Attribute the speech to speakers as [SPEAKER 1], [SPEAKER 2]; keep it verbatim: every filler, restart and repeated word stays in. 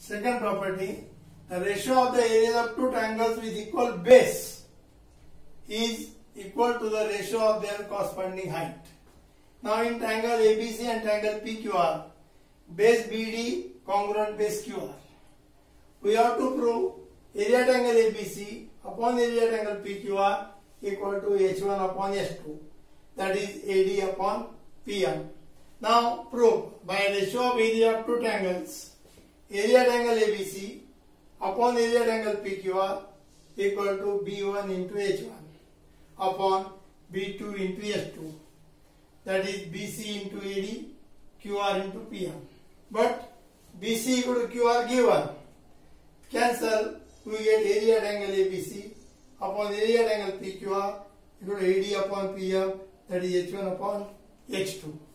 [SPEAKER 1] Second property, the ratio of the areas of two triangles with equal base is equal to the ratio of their corresponding height. Now in triangle A B C and triangle P Q R, base B D congruent base Q R. We have to prove area triangle A B C upon area triangle P Q R equal to H one upon H two, that is A D upon P M. Now prove by ratio of area of two triangles, area triangle A B C upon area triangle P Q R equal to B one into H one upon B two into H two, that is B C into A D, Q R into P M. But B C equal to Q R given. Cancel, we get area triangle A B C upon area triangle P Q R equal to A D upon P M, that is H one upon H two.